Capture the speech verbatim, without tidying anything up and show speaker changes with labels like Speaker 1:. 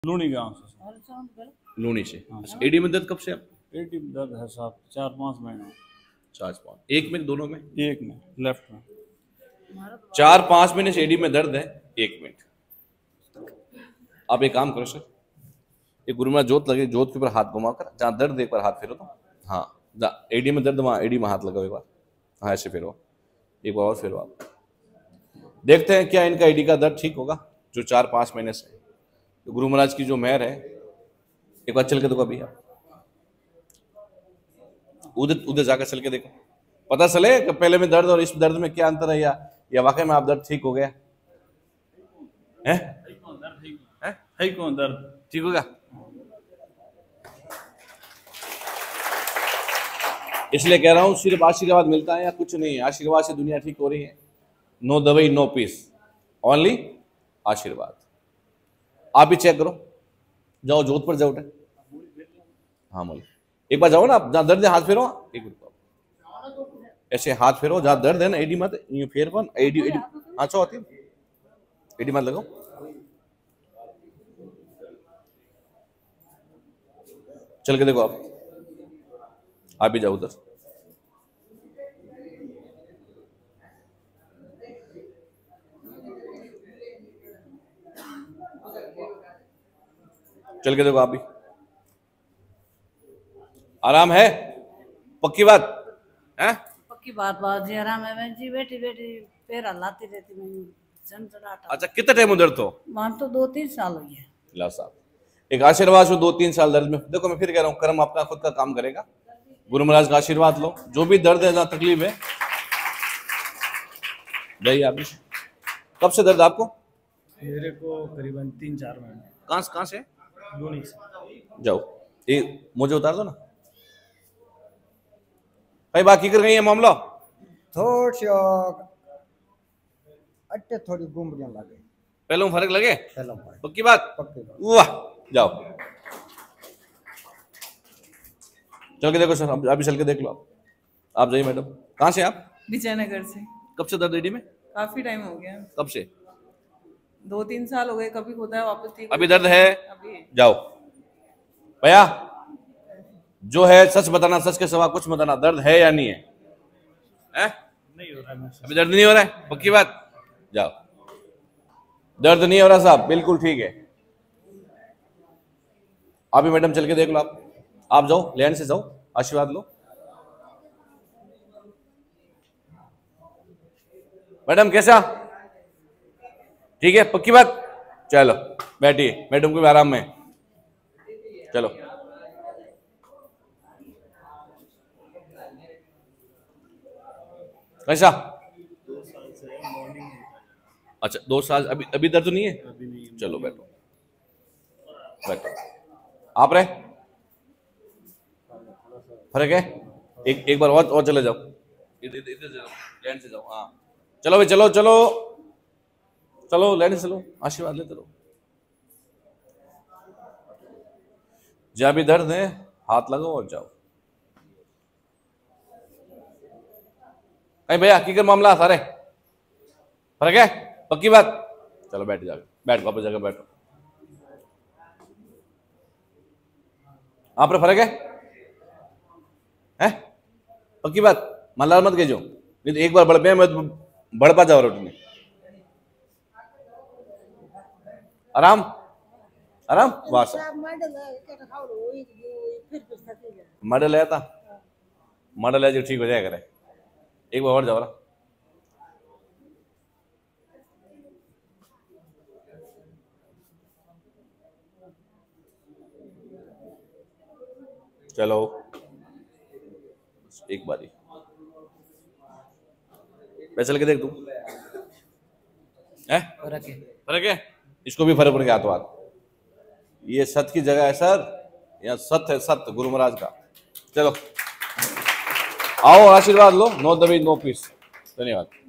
Speaker 1: लूनी गांव से।
Speaker 2: लूनी से। एडी में दर्द कब से?
Speaker 1: एडी में दर्द है साहब चार पाँच महीने।
Speaker 2: चार पाँच एक में दोनों में?
Speaker 1: एक में लेफ्ट में।
Speaker 2: चार पाँच महीने से एडी में दर्द है। एक मिनट आप एक काम करो सर, एक गुरु में जोत लगे, जोत के ऊपर हाथ घुमाकर जहाँ दर्द एक बार हाथ फेरो तो, हाँ एडी में दर्द वहाँ एडी में हाथ लगाओ एक बार, हाँ ऐसे फेरो एक बार और फेरो आप, देखते हैं क्या इनका एडी का दर्द ठीक होगा जो चार पाँच महीने से। तो गुरु महाराज की जो मेहर है, एक बार चल के देखो अभी आप, उधर उधर जाकर चल के देखो, पता चले कि पहले में दर्द और इस दर्द में क्या अंतर है, या या वाकई में आप दर्द ठीक हो गया है?
Speaker 1: है कौन दर्द
Speaker 2: ठीक होगा? इसलिए कह रहा हूं सिर्फ आशीर्वाद मिलता है या कुछ नहीं है, आशीर्वाद से दुनिया ठीक हो रही है। नो दवाई नो पीस, ओनली आशीर्वाद। आप भी चेक करो, जाओ जोध पर जाओ, हाँ मोली एक बार जाओ ना आप, जहाँ दर्द है हाथ फेरो, एक मिनट ऐसे हाथ फेरो जहाँ दर्द है ना, एडी मत यूं फेर पर एडी एडी हाँ चो आती एडी मत लगाओ, चल के देखो आप आप भी जाओ उधर, चल के देखो आप भी, आराम है? पक्की बात है?
Speaker 3: पक्की बात बात जी, आराम है जी, बैठी बैठी पैर हलाती रहती मैं झंझनाहट।
Speaker 2: अच्छा कितना टाइम उधर तो?
Speaker 3: मान तो दो तीन साल हो गए।
Speaker 2: ला साहब एक आशीर्वाद से दो तीन साल दर्द में, देखो मैं फिर कह रहा हूँ कर्म अपना खुद का काम करेगा, गुरु महाराज का आशीर्वाद लो, जो भी दर्द है जहाँ तकलीफ है जाइए आप। कब से दर्द आपको?
Speaker 1: मेरे को करीबन तीन चार महीने।
Speaker 2: कहाँ कहाँ से?
Speaker 1: लूनी से।
Speaker 2: जाओ ये मुझे उतार दो ना भाई, बाकी कर गई है मामला
Speaker 4: थोड़ी सी अट्टे थोड़ी गुमरियां लगे,
Speaker 2: पहले फर्क लगे?
Speaker 4: पहले फर्क।
Speaker 2: पक्की बात?
Speaker 4: पक्की बात।
Speaker 2: वाह जाओ चल के देखो सर, अभी चल के देख लो आप आप जाइए मैडम। कहाँ से आप?
Speaker 5: विजयनगर से।
Speaker 2: कब से दर्द एडी में?
Speaker 5: काफी टाइम हो गया।
Speaker 2: कब से?
Speaker 5: दो तीन साल हो गए, कभी होता है वापस ठीक।
Speaker 2: अभी दर्द है?
Speaker 5: अभी
Speaker 2: जाओ भैया, जो है सच बताना, सच के सिवा कुछ बताना, दर्द है या नहीं है? है?
Speaker 1: नहीं हो रहा है,
Speaker 2: अभी दर्द नहीं हो रहा है? पक्की बात? जाओ, दर्द नहीं हो रहा साहब, बिल्कुल ठीक है। आप भी मैडम चल के देख लो, आप आप जाओ लैंड से जाओ, आशीर्वाद लो। मैडम कैसा? ठीक है? पक्की बात? चलो बैठिए, मैडम को भी आराम में, चलो कैसा? अच्छा दो साल अभी अभी दर्द तो नहीं है?
Speaker 1: अभी नहीं।
Speaker 2: चलो बैठो बैठो, आप रहे फर्क है? एक एक बार और और चले जाओ, इधर इधर जाओ, लैंड से जाओ, हाँ चलो भाई चलो चलो चलो लैंड से चलो, आशीर्वाद लेते रहो। जहाँ भी दर्द है हाथ लगाओ और जाओ। कहीं भैया हकीकत मामला सारे फर्क है? पक्की बात? चलो बैठ जाओ, बैठ वापस जगह बैठो। आप पर फर्क है? हैं? पक्की बात? मल्लाल मत गए, नहीं तो एक बार बढ़ पे मैं बढ़ पा जाओ रोटी में। आराम आराम वास मॉडल है था, मॉडल है जो ठीक हो जाएगा करे। एक बार और जाओ ना, चलो एक बारी मैं चल के देख दूं है?
Speaker 5: फर्क है।
Speaker 2: फर्क है? इसको भी फर्क पड़ गया हाथों हाथ। ये सत की जगह है सर, यहाँ सत्य है, सत्य गुरु महाराज का। चलो आओ आशीर्वाद लो, नो दवाई नो पीस। धन्यवाद।